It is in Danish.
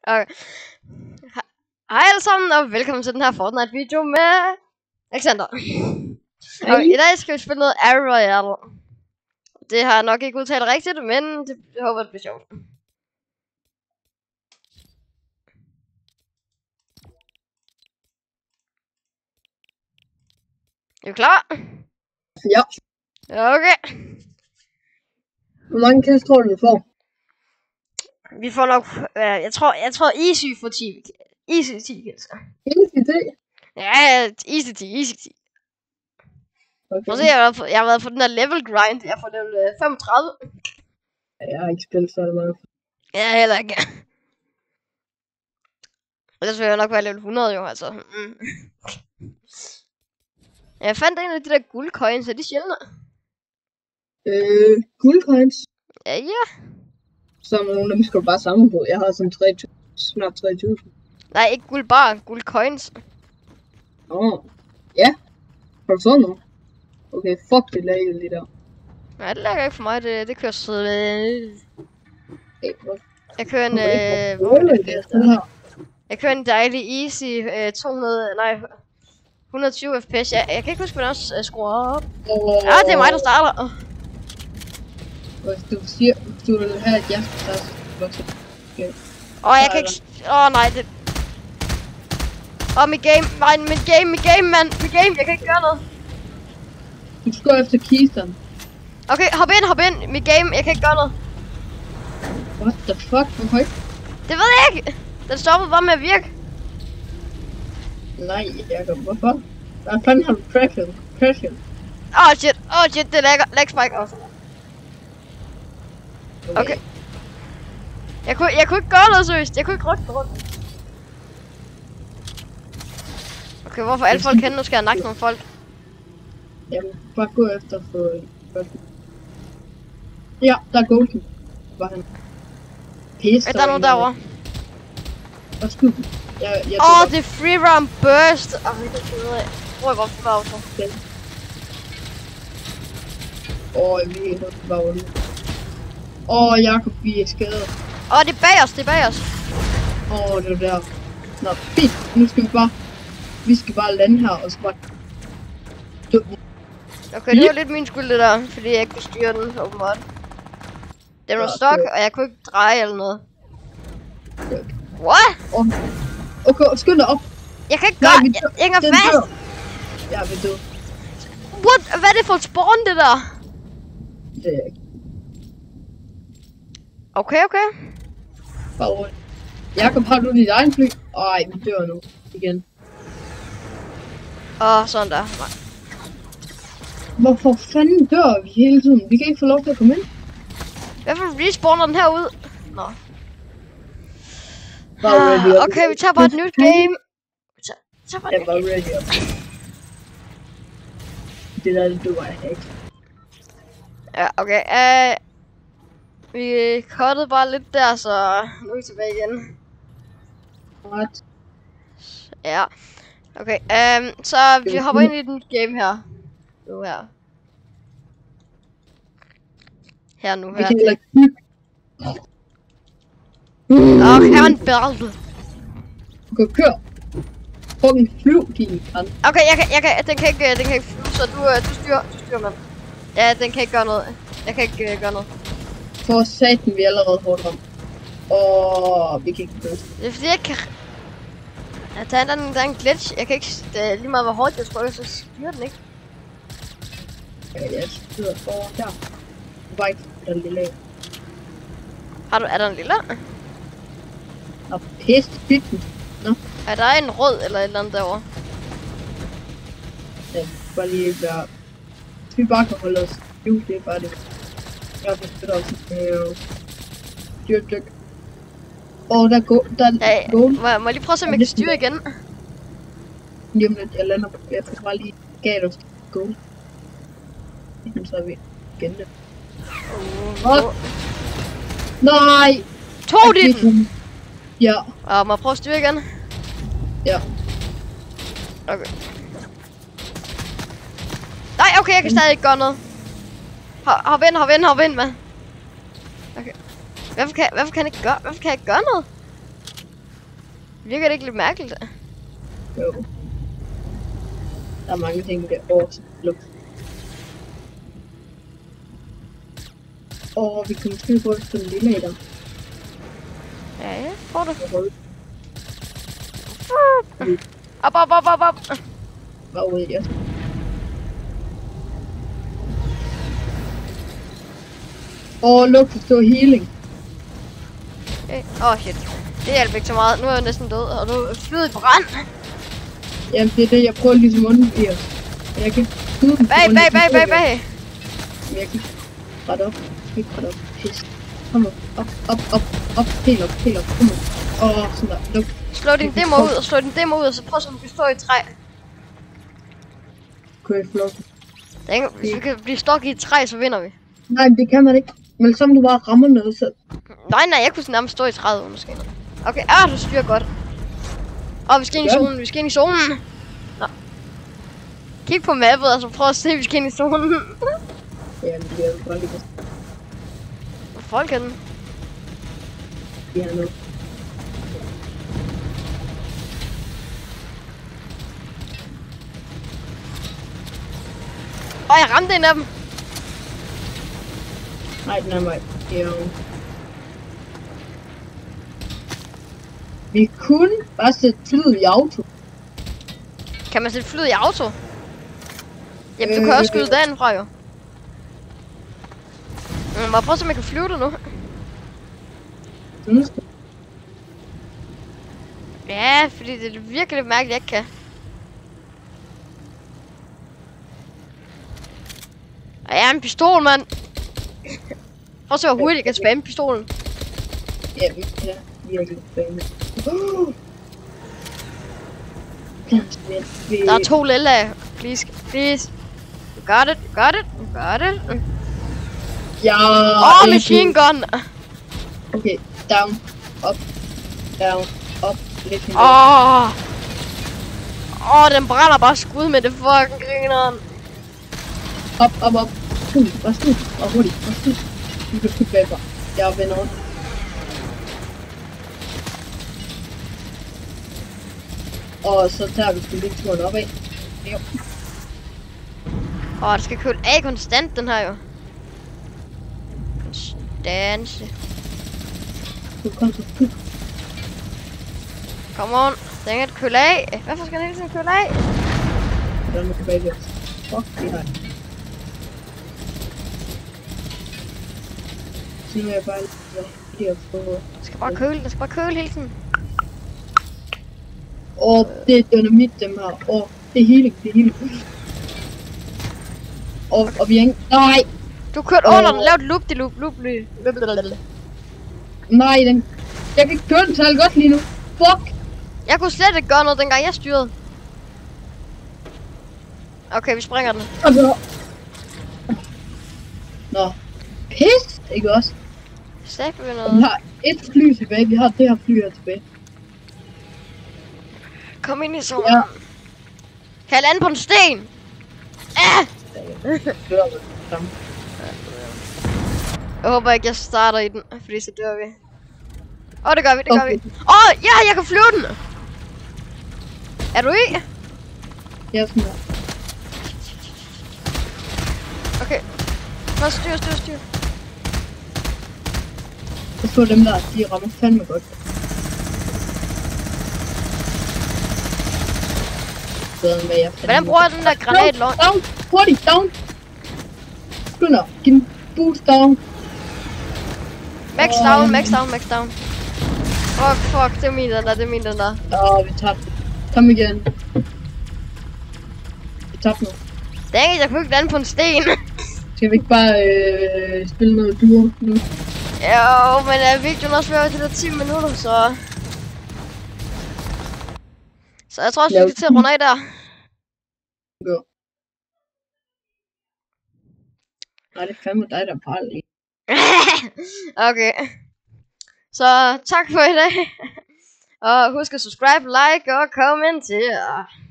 Okay. Hej alle sammen, og velkommen til den her Fortnite-video med Alexander. Og i dag skal vi spille noget Arrow Royale. Det har jeg nok ikke udtalt rigtigt, men jeg håber, det bliver sjovt. Er du klar? Ja. Okay. Hvor mange kills tror du, vi får? Vi får nok, jeg tror Easy får 10. Easy 10 kills. Easy 10? Ja, Easy 10, Easy 10. Okay. Prøv at se, jeg har været på den der level grind. Jeg får level 35. Jeg har ikke spillet så meget. Ja, heller ikke. Ellers vil jeg nok være level 100 jo, altså. Jeg fandt en af de der guldcoins, er de sjældne? Guldcoins? Ja. Så nogle af dem skal du bare samle på. Jeg har sådan 3.000, snart 3.000. Nej, ikke guldbar, guldcoins. Ja. Har du sådan noget? Okay, fuck det lag lige der. Nej, det lægger ikke for mig, det kører så... Jeg kører en... Jeg kører en dejlig easy 120 fps. Jeg kan ikke huske, hvordan jeg skruer op. Ja, det er mig, der starter. Hvis du vil have et hjerteplads. Okay. Jeg kan ikke... nej, det... mit game, mand. Mit game, jeg kan ikke gøre noget. Du skal gå efter kisteren. Okay, hop ind. Mit game, jeg kan ikke gøre noget. What the fuck? Hvorfor ikke? Det ved jeg ikke. Den stoppede bare med at virke. Nej, Jacob, hvorfor? Hvad fanden har du crashet? Shit, det er lag spike også. Okay. Jeg kunne ikke gøre noget seriøst. Jeg kunne ikke rykke rundt. Okay, hvorfor alle folk kender, nu skal jeg nakke nogle folk. Jamen, bare gå efter for... Ja, der er golden. Var han... Pisse. Der er nogen derovre. Hvad skud? Det er free round burst. Det kan jeg finde ud af. Hvor jeg godt for auto. Jeg ved ikke, hvad var det. Jacob, vi er skadet. Det er bag os, det er der. Nå, fint. Nu skal vi skal bare lande her, og så bare... Okay, det var lidt min skyld det der, fordi jeg ikke kunne styre den, åbenbart. Den var stok, og jeg kunne ikke dreje eller noget. What? Okay, skynd dig op. Jeg kan ikke gøre, jeg hænger fast. Ja, vi død. What? Hvad er det for et spawn, det der? Det er ikke. Okay. Bare roligt. Jakob, har du dit egen fly? Vi dør nu. Igen. Sådan der. Hvorfor fanden dør vi hele tiden? Vi kan ikke få lov til at komme ind. Hvorfor respawner den herude? Nå. Okay, vi tager bare et nyt game. Jeg var ready up. Det der, det var ikke. Ja, okay. Vi cuttede bare lidt der, så nu er vi tilbage igen. What? Ja. Okay, så vi hopper ind i et nyt game her. Nu her. Her. Her er en bælte. Okay, kør. Fucking flyv, din kan. Okay, den kan ikke flyve, så du styrer mand. Ja, den kan ikke gøre noget. Jeg kan ikke gøre noget. For satan, vi er allerede hårdt om. Vi kan ikke gøre det. Det er fordi jeg kan... Der er en glitch. Jeg kan ikke... lige meget hvor hårdt jeg trykker, så styrer den ikke. Okay, jeg styrer for der. Bare ikke den lille af. Er der en lille? Nå, pisse pytten. Nå. Er der en rød eller et eller andet derovre? Ja, bare lige være... Hvis vi bare kan holde os. Jo, det er bare det. Jeg har fået også dyrt. Der er gold. Må jeg lige prøve at se, om jeg kan styre igen? Jamen, jeg lander på. Jeg får bare lige gav os gold. Så er vi igen det. Nej! Tog de den? Ja. Må jeg prøve at styre igen? Ja. Okay. Nej, okay, jeg kan stadig ikke gøre noget. Hop ind, mand. Okay. Hvorfor kan jeg ikke gøre noget? Virker det ikke lidt mærkeligt? Jo. Der er mange ting, der lugt. Vi kan måske gå efter den lille af dem. Ja, får du. Mm. Op. Hvad ved jeg? Lugt for stor healing. Shit. Det hjælper ikke så meget. Nu er jeg næsten død, og nu er flyet i brand. Jamen, det er det, jeg prøver ligesom undvige os. Jeg kan skyde dem. Bag. Men jeg kan ret op. Ikke ret op. Pis. Kom op. Op. Helt op. Kom op. Sådan der. Luk. Slå din demo ud, og så prøv, så du kan stå i træ. Kunne jeg flot. Hvis vi kan blive stok i et træ, så vinder vi. Nej, det kan man ikke. Men som du bare rammer noget, så... Nej, jeg kunne nærmest stå i træet måske. Okay, du styrer godt. Vi skal ind i zonen, Nå. Kig på mappet, og så prøv at se, vi skal ind i zonen. Jamen, det er jo godt lige. Hvor folk er den? De har noget. Jeg ramte en af dem. Nej, den er mig. Jo. Vi kunne bare sætte flyet i auto. Kan man sætte flyet i auto? Jamen, du kan også skyde derindefra, jo. Må jeg prøve, om jeg kan flyve det nu? Ja, fordi det er virkelig mærkeligt, jeg ikke kan. Jeg er en pistol, mand. Prøv at se, hvor hurtigt jeg kan spamme pistolen. Ja, vi kan virkelig spamme. Der er 2 lilla. Please. You got it. Ja. Machine gun. Okay, down, up, lidt. Den brænder bare skud med det fucking grineren. Op. Bare skud. Og hurtigt. Du kan skud bagfra. Jeg vender rundt. Og så tager vi sgu lige turen opad. Jo. Det skal køle af konstant, den her jo. Konstant. Come on. Den kan køle af. Hvorfor skal den hele tiden køle af? Den er tilbage ved os. Fuck, det her. Så nu er jeg bare lige at få... Den skal bare køle hele tiden. Det er dynamit, dem her. Det er healing. Og vi er ikke... Nej! Du kørte under den, lav et loop. Nej, jeg kan ikke køre den særlig godt lige nu. Fuck! Jeg kunne slet ikke gøre noget, dengang jeg styrede. Okay, vi springer den. Nå. Pis! Ikke også? Slæber vi noget? Vi har et fly tilbage. Vi har det her fly her tilbage. Kom ind i zonen. Ja. Kan jeg lande på en sten? Jeg håber ikke, jeg starter i den, fordi så dør vi. Det gør vi. Ja, jeg kan flyve den! Er du i? Ja, sådan der. Okay. Nå, styr. Jeg så dem der, de rammer fandme godt. Hvordan bruger jeg den der granatlån? Down! Hurtigt, down! Skynder, giv den boost down. Max down. Fuck, det er min den der. Vi tabte. Kom igen. Vi tabte nu. Dang, jeg kunne ikke lande på en sten. Skal vi ikke bare spille noget duo nu? Jo, men videoen også været til 10 minutter, så... Så jeg tror også, vi skal til at runde af der. Jo. Nej, det er fandme dig, der bare lige. Okay. Så tak for i dag. Og husk at subscribe, like og kommentere.